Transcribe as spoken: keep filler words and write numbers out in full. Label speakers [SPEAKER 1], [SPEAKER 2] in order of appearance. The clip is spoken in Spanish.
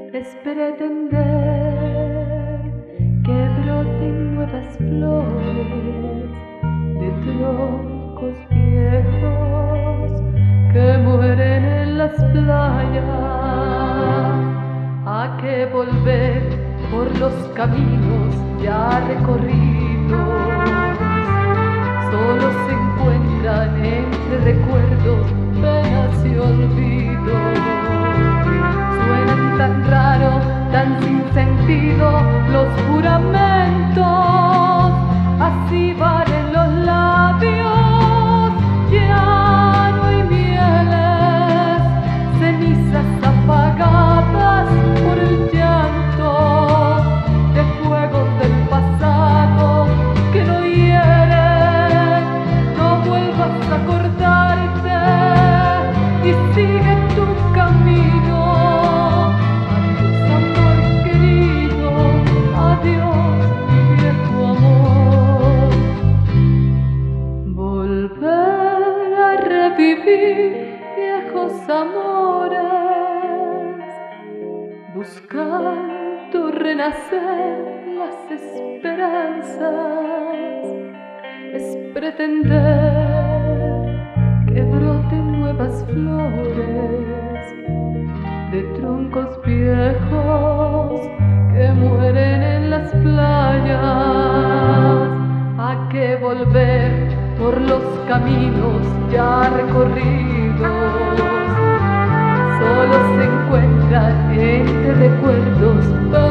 [SPEAKER 1] es pretender que broten nuevas flores de troncos viejos que mueren en las playas. ¿A qué volver por los caminos ya recorridos? Solo se encuentran entre recuerdos, penas y olvidos. Suenan tan raro, tan sin sentido los juramentos. Así valen los labios, ya no hay mieles, cenizas apagadas por el llanto de fuegos del pasado que no hieren. No vuelvas a acordarte y sigue tu camino. Adiós, amor querido, adiós, mi viejo amor. Volver a revivir viejos amores, buscando renacer las esperanzas, es pretender que broten nuevas flores de troncos viejos que mueren en las playas. ¿A qué volver por los caminos ya recorridos? Solo se encuentran entre recuerdos.